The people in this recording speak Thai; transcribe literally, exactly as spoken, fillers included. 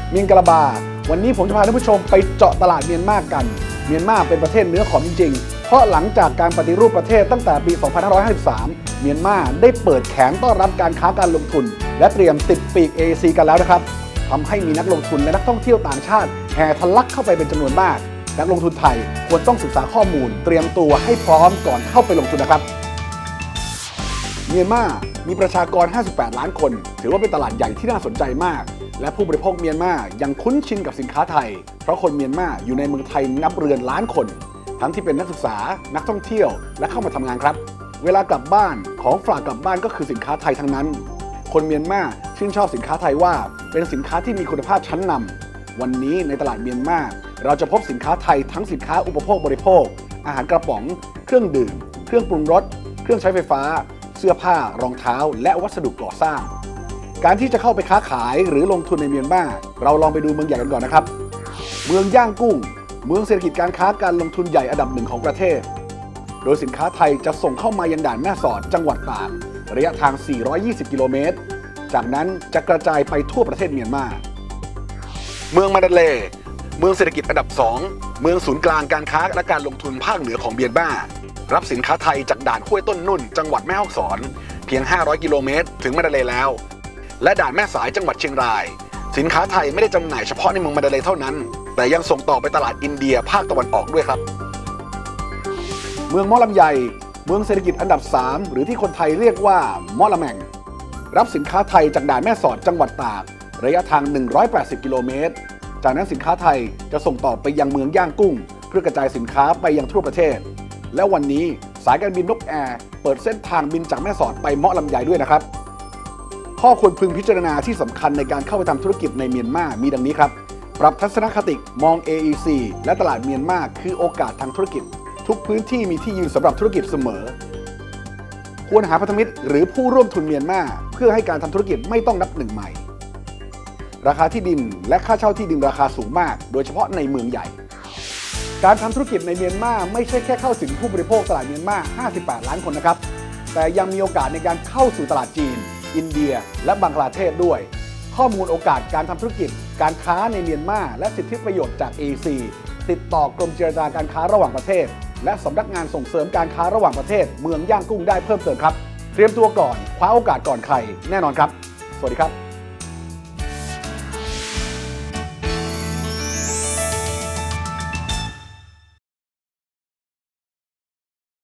มิงกลาบาวันนี้ผมจะพาท่านผู้ชมไปเจาะตลาดเมียนมากันเมียนมาเป็นประเทศเนื้อขอมจริงๆเพราะหลังจากการปฏิรูปประเทศตั้งแต่ปี สองพันห้าร้อยห้าสิบสาม เมียนมาได้เปิดแขนต้อนรับการค้าการลงทุนและเตรียมติดปีก เอ ซี กันแล้วนะครับทำให้มีนักลงทุนและนักท่องเที่ยวต่างชาติแห่ทะลักเข้าไปเป็นจำนวนมากนักลงทุนไทยควรต้องศึกษาข้อมูลเตรียมตัวให้พร้อมก่อนเข้าไปลงทุนนะครับเมียนมามีประชากรห้าสิบแปดล้านคนถือว่าเป็นตลาดใหญ่ที่น่าสนใจมากและผู้บริโภคเมียนมายังคุ้นชินกับสินค้าไทยเพราะคนเมียนมาอยู่ในเมืองไทยนับเรือนล้านคนทั้งที่เป็นนักศึกษานักท่องเที่ยวและเข้ามาทำงานครับเวลากลับบ้านของฝากกลับบ้านก็คือสินค้าไทยทั้งนั้นคนเมียนมาชื่นชอบสินค้าไทยว่าเป็นสินค้าที่มีคุณภาพชั้นนำวันนี้ในตลาดเมียนมาเราจะพบสินค้าไทยทั้งสินค้าอุปโภคบริโภคอาหารกระป๋องเครื่องดื่มเครื่องปรุงรสเครื่องใช้ไฟฟ้าเสื้อผ้ารองเท้าและวัสดุก่อสร้างการที่จะเข้าไปค้าขายหรือลงทุนในเมียนมาเราลองไปดูเมืองใหญ่กันก่อนนะครับเมืองย่างกุ้งเมืองเศรษฐกิจการค้าการลงทุนใหญ่อันดับหนึ่งของประเทศโดยสินค้าไทยจะส่งเข้ามายังด่านแม่สอดจังหวัดตากระยะทาง สี่ร้อยยี่สิบ กิโลเมตรจากนั้นจะกระจายไปทั่วประเทศเมียนมาเมืองมาดาเลย์เมืองเศรษฐกิจอันดับสองเมืองศูนย์กลางการค้าและการลงทุนภาคเหนือของเมียนมารับสินค้าไทยจากด่านห้วยต้นนุ่นจังหวัดแม่ฮ่องสอนเพียงห้าร้อยกิโลเมตรถึงมาดาเลย์แล้วและด่านแม่สายจังหวัดเชียงรายสินค้าไทยไม่ได้จำหน่ายเฉพาะในเมืองมาดาเลย์เท่านั้นแต่ยังส่งต่อไปตลาดอินเดียภาคตะวันออกด้วยครับเมืองมอลำไยเมืองเศรษฐกิจอันดับสามหรือที่คนไทยเรียกว่ามอละแมงรับสินค้าไทยจากด่านแม่สอดจังหวัดตากระยะทางหนึ่งร้อยแปดสิบกิโลเมตรจากนั้นสินค้าไทยจะส่งต่อไปยังเมืองย่างกุ้งเพื่อกระจายสินค้าไปยังทั่วประเทศและวันนี้สายการบินนกแอร์เปิดเส้นทางบินจากแม่สอดไปเมาะลำไยด้วยนะครับข้อควรพึงพิจารณาที่สำคัญในการเข้าไปทำธุรกิจในเมียนมามีดังนี้ครับปรับทัศนคติมอง เอ อี ซี และตลาดเมียนมาคือโอกาสทางธุรกิจทุกพื้นที่มีที่ยืนสำหรับธุรกิจเสมอควรหาพันธมิตรหรือผู้ร่วมทุนเมียนมาเพื่อให้การทำธุรกิจไม่ต้องนับหนึ่งใหม่ราคาที่ดินและค่าเช่าที่ดินราคาสูงมากโดยเฉพาะในเมืองใหญ่การทำธุรกิจในเมียนมาไม่ใช่แค่เข้าถึงผู้บริโภคตลาดเมียนมาห้าสิบแปดล้านคนนะครับแต่ยังมีโอกาสในการเข้าสู่ตลาดจีนอินเดียและบังกลาเทศด้วยข้อมูลโอกาสการทำธุรกิจการค้าในเมียนมาและสิทธิประโยชน์จาก เอ ซี ติดต่อกรมเจรจาการค้าระหว่างประเทศและสำนักงานส่งเสริมการค้าระหว่างประเทศเมืองย่างกุ้งได้เพิ่มเติมครับเตรียมตัวก่อนคว้าโอกาสก่อนใครแน่นอนครับสวัสดีครับ